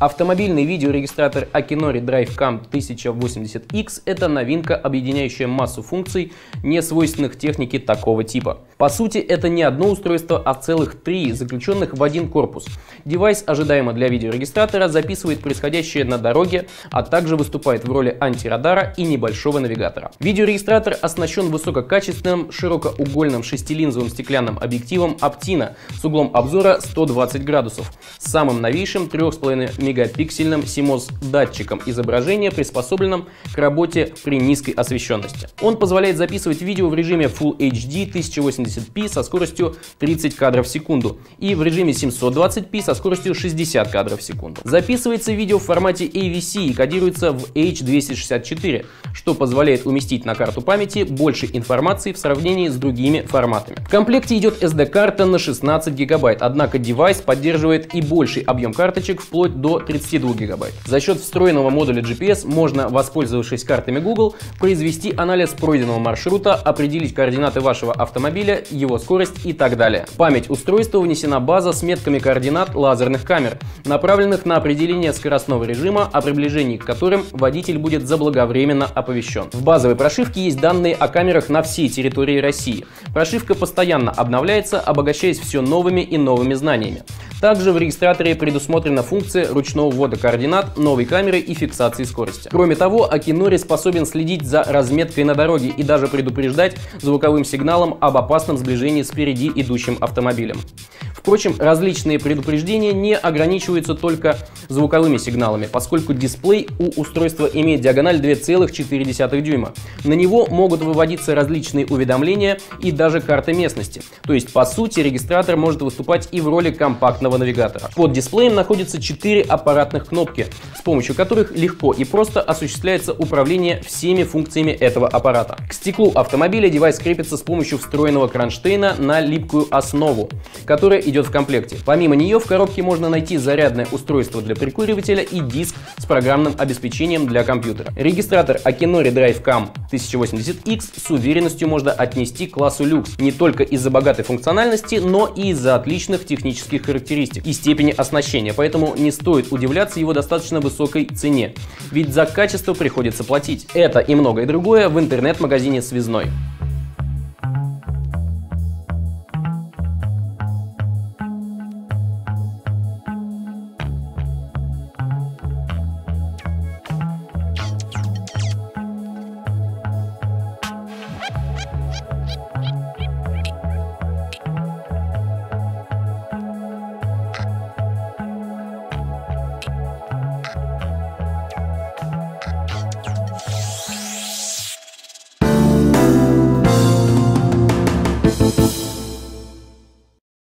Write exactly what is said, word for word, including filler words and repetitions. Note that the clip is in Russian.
Автомобильный видеорегистратор Akinori DriveCam тысяча восемьдесят икс – это новинка, объединяющая массу функций, не свойственных технике такого типа. По сути, это не одно устройство, а целых три, заключенных в один корпус. Девайс ожидаемо для видеорегистратора записывает происходящее на дороге, а также выступает в роли антирадара и небольшого навигатора. Видеорегистратор оснащен высококачественным широкоугольным шестилинзовым стеклянным объективом Optina с углом обзора сто двадцать градусов, с самым новейшим трёх с половиной мегапиксельным симос датчиком изображения, приспособленным к работе при низкой освещенности. Он позволяет записывать видео в режиме Full эйч ди тысяча восемьдесят пи со скоростью тридцать кадров в секунду и в режиме семьсот двадцать пи со скоростью шестьдесят кадров в секунду. Записывается видео в формате эй ви си и кодируется в эйч двести шестьдесят четыре, что позволяет уместить на карту памяти больше информации в сравнении с другими форматами. В комплекте идет эс ди-карта на шестнадцать гигабайт, однако девайс поддерживает и больший объем карточек вплоть до тридцати двух гигабайт. За счет встроенного модуля джи пи эс можно, воспользовавшись картами Google, произвести анализ пройденного маршрута, определить координаты вашего автомобиля, его скорость и так далее. В память устройства внесена база с метками координат лазерных камер, направленных на определение скоростного режима, о приближении к которым водитель будет заблаговременно оповещен. В базовой прошивке есть данные о камерах на всей территории России. Прошивка постоянно обновляется, обогащаясь все новыми и новыми знаниями. Также в регистраторе предусмотрена функция ручного ввода координат новой камеры и фиксации скорости. Кроме того, Akinori способен следить за разметкой на дороге и даже предупреждать звуковым сигналом об опасном сближении с впереди идущим автомобилем. Впрочем, различные предупреждения не ограничиваются только звуковыми сигналами, поскольку дисплей у устройства имеет диагональ две целых четыре десятых дюйма. На него могут выводиться различные уведомления и даже карты местности. То есть, по сути, регистратор может выступать и в роли компактного навигатора. Под дисплеем находятся четыре аппаратных кнопки, с помощью которых легко и просто осуществляется управление всеми функциями этого аппарата. К стеклу автомобиля девайс крепится с помощью встроенного кронштейна на липкую основу, которая идет в комплекте. Помимо нее в коробке можно найти зарядное устройство для прикуривателя и диск с программным обеспечением для компьютера. Регистратор Akinori DriveCam тысяча восемьдесят икс с уверенностью можно отнести к классу люкс не только из-за богатой функциональности, но и из-за отличных технических характеристик и степени оснащения, поэтому не стоит удивляться его достаточно высокой цене, ведь за качество приходится платить. Это и многое другое в интернет-магазине Связной.